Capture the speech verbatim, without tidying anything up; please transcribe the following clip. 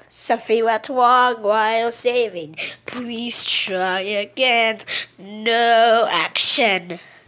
Something went wrong while saving. Please try again. No action.